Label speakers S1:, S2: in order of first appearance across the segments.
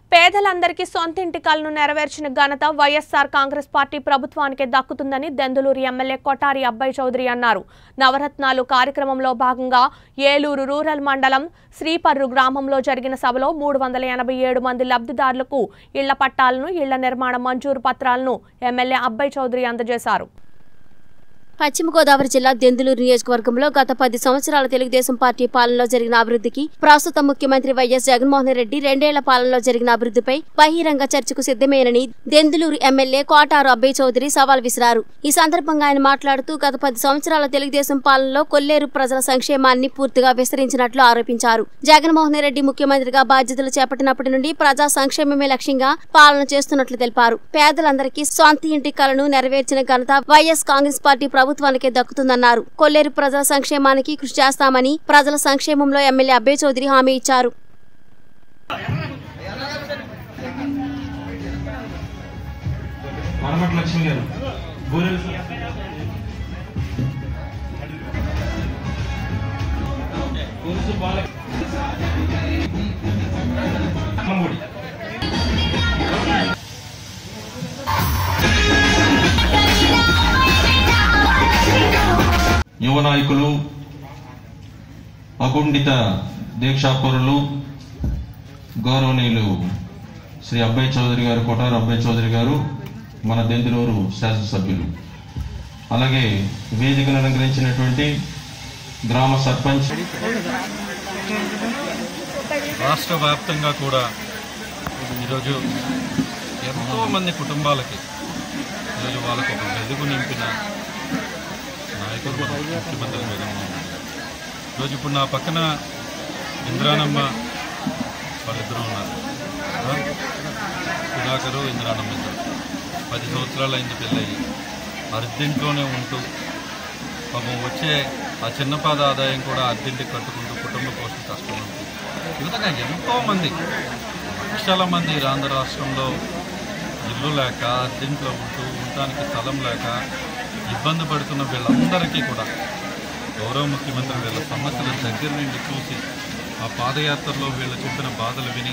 S1: పేదలందరికీ సొంత ఇంటి కలను నెరవేర్చిన ఘనత వైఎస్ఆర్ కాంగ్రెస్ పార్టీ ప్రభుత్వానికి దక్కుతుందని దెందులూరు ఎమ్మెల్యే కొటారి అబ్బాయి చౌదరి అన్నారు. నవరత్నాలు కార్యక్రమంలో భాగంగా ఏలూరు రూరల్ మండలం శ్రీపర్రు గ్రామంలో జరిగిన సభలో 387 మంది లబ్ధిదారులకు ఇళ్ల పట్టాలను, ఇళ్ల నిర్మాణ మంజూరు పత్రాలను ఎమ్మెల్యే అబ్బాయి చౌదరి అందజేశారు.
S2: పశ్చిమ గోదావరి జిల్లా దెందులూరు నియోజకవర్గంలో గత 10 సంవత్సరాల తెలుగుదేశం పార్టీ పాలనలో జరిగిన అభివృద్ధికి ప్రస్తుత ముఖ్యమంత్రి వైఎస్ జగన్మోహన్ రెడ్డి 2 ఏళ్ల పాలనలో జరిగిన అభివృద్ధిపై బహిరంగ చర్చకు సిద్ధమేనని దెందులూరు ఎమ్మెల్యే కోటారు అబ్బాయి చౌదరి సవాల్ విసిరారు. ఈ సందర్భంగా ఆయన మాట్లాడుతూ గత 10 సంవత్సరాల తెలుగుదేశం పాలనలో కొల్లేరు ప్రజల సంక్షేమాన్ని పూర్తిగా విస్తరించినట్లు ఆరోపించారు. జగన్మోహన్ రెడ్డి ముఖ్యమంత్రిగా బాధ్యతలు చేపట్టినప్పటి నుండి ప్రజా సంక్షేమమే లక్ష్యంగా పాలన చేస్తున్నట్లు తెలిపారు. పేదలందరికీ సొంత ఇంటి కలను నెరవేర్చిన ఘనత వైఎస్ కాంగ్రెస్ పార్టీ ప్రభుత్వానికే దక్కుతుందన్నారు. కొల్లేరు ప్రజల సంక్షేమానికి కృషి చేస్తామని ప్రజల సంక్షేమంలో ఎమ్మెల్యే అబ్బాయి చౌదరి హామీ ఇచ్చారు.
S3: యువ నాయకులు, అకుంఠిత దీక్షాపరులు, గౌరవనీయులు శ్రీ అబ్బాయి చౌదరి గారు, కొటారు అబ్బాయి చౌదరి గారు మన దెందులూరు శాసనసభ్యులు, అలాగే వేదికను అలంకరించినటువంటి గ్రామ సర్పంచ్,
S4: రాష్ట్ర వ్యాప్తంగా కూడా ఈరోజు ఎంతో మంది కుటుంబాలకి ఈరోజు వాళ్ళకు ఒక వెలుగు నింపిన నాయకుడు ముఖ్యమంత్రి జగన్మోహన్ రెడ్డి. ఈరోజు ఇప్పుడు నా పక్కన ఇంద్రానమ్మ వాళ్ళిద్దరూ ఉన్నారు. సుధాకరు, ఇంద్రానమ్మ ఇద్దరు 10 సంవత్సరాలు అయింది పెళ్ళయి. అర్ధింట్లోనే ఉంటూ పాపం వచ్చే ఆ చిన్నపాద ఆదాయం కూడా అర్ధింటికి కట్టుకుంటూ కుటుంబ పోషణ కష్టం ఉంటుంది. ఈ విధంగా ఎంతోమంది, లక్షల మంది ఆంధ్ర రాష్ట్రంలో ఇల్లు లేక అర్ధింట్లో ఉంటూ ఉండటానికి స్థలం లేక ఇబ్బంది పడుతున్న వీళ్ళందరికీ కూడా గౌరవ ముఖ్యమంత్రి వీళ్ళ సమస్యల దగ్గర నుండి చూసి ఆ పాదయాత్రలో వీళ్ళు చెప్పిన బాధలు విని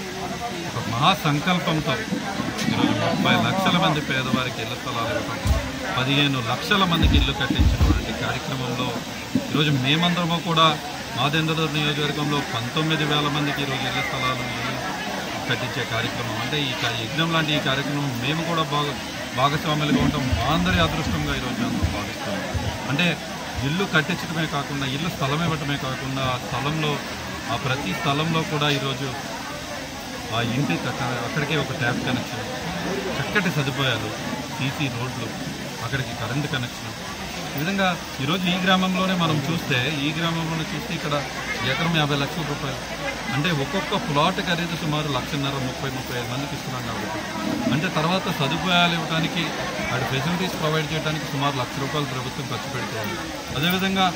S4: ఒక మహాసంకల్పంతో ఈరోజు 30 లక్షల మంది పేదవారికి ఇళ్ల స్థలాలు ఇవ్వడం, 15 లక్షల మందికి ఇల్లు కట్టించినటువంటి కార్యక్రమంలో ఈరోజు మేమందరము కూడా మా దెందులూరు నియోజకవర్గంలో 19,000 మందికి ఈరోజు ఇళ్ల స్థలాలు కట్టించే కార్యక్రమం. అంటే ఈ యజ్ఞం లాంటి ఈ కార్యక్రమం మేము కూడా భాగస్వాములుగా ఉంటాం. మా అందరి అదృష్టంగా ఈరోజు అందరూ భావిస్తాం. అంటే ఇల్లు కట్టించడమే కాకుండా, ఇల్లు స్థలం ఇవ్వటమే కాకుండా, ఆ స్థలంలో ఆ ప్రతి స్థలంలో కూడా ఈరోజు ఆ ఇంటి అక్కడికే ఒక ట్యాప్ కనెక్షన్, చక్కటి సదుపాయాలు, సీసీ రోడ్లు, అక్కడికి కరెంటు కనెక్షన్. ఈ విధంగా ఈరోజు ఈ గ్రామంలోనే మనం చూస్తే, ఇక్కడ ఎకరం 50 లక్షల రూపాయలు. అంటే ఒక్కొక్క ప్లాట్ ఖరీదు సుమారు 1,30,000-35 మందికి ఇస్తున్నాం కాబట్టి, అంటే తర్వాత సదుపాయాలు ఇవ్వడానికి, అటు ఫెసిలిటీస్ ప్రొవైడ్ చేయడానికి సుమారు ₹1,00,000 ప్రభుత్వం ఖర్చు పెడుతుంది. అదేవిధంగా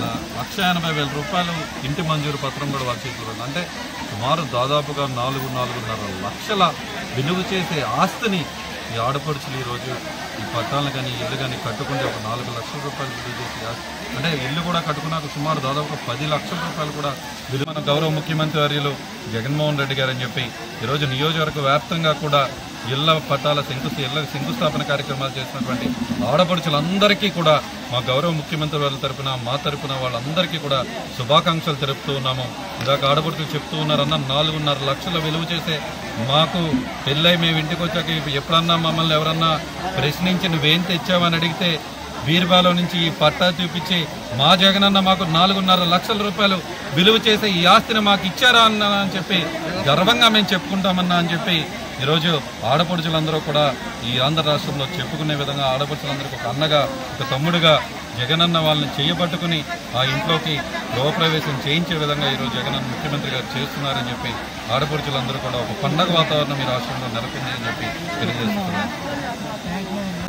S4: ₹1,80,000 ఇంటి మంజూరు పత్రం కూడా వాళ్ళ చేతిలో ఉంది. అంటే సుమారు దాదాపుగా 4-4.5 లక్షల విలువ చేసే ఆస్తిని ఈ ఆడపడుచులు ఈరోజు ఈ పట్టాలను కానీ ఇల్లు కానీ కట్టుకుంటే ఒక ₹4 లక్షల విలువ చేసి, అంటే ఇల్లు కూడా కట్టుకున్నాక సుమారు దాదాపు 10 లక్షల రూపాయలు కూడా విలువ. మన గౌరవ ముఖ్యమంత్రి వర్యులు జగన్మోహన్ రెడ్డి గారు అని చెప్పి ఈరోజు నియోజకవర్గ వ్యాప్తంగా కూడా ఇళ్ల పట్టాల శంకుస్థాపన కార్యక్రమాలు చేసినటువంటి ఆడపడుచులందరికీ కూడా మా గౌరవ ముఖ్యమంత్రి వారి తరపున, మా తరపున వాళ్ళందరికీ కూడా శుభాకాంక్షలు తెలుపుతూ ఉన్నాము. ఇందాక ఆడపడుచులు చెప్తూ ఉన్నారన్న 4.5 లక్షల విలువ చేసే మాకు పెళ్ళై మేము ఇంటికి వచ్చాక ఎప్పుడన్నా మమ్మల్ని ఎవరన్నా ప్రశ్నించి నువ్వేం తెచ్చావని అడిగితే బీర్బాలో నుంచి ఈ పట్టా చూపించి మా జగనన్న మాకు 4.5 లక్షల రూపాయలు విలువ చేసే ఈ ఆస్తిని మాకు ఇచ్చారా అన్నా అని చెప్పి గర్వంగా మేము చెప్పుకుంటామన్నా అని చెప్పి ఈరోజు ఆడపడుచులందరూ కూడా ఈ ఆంధ్ర రాష్ట్రంలో చెప్పుకునే విధంగా ఆడపడుచులందరికీ ఒక అన్నగా, ఒక తమ్ముడుగా జగనన్న వాళ్ళని చేయబట్టుకుని ఆ ఇంట్లోకి గృహప్రవేశం చేయించే విధంగా ఈరోజు జగనన్న ముఖ్యమంత్రి గారు చేస్తున్నారని చెప్పి ఆడపడుచులందరూ కూడా ఒక పండగ వాతావరణం ఈ రాష్ట్రంలో నెలకొంది అని చెప్పి తెలియజేస్తున్నారు.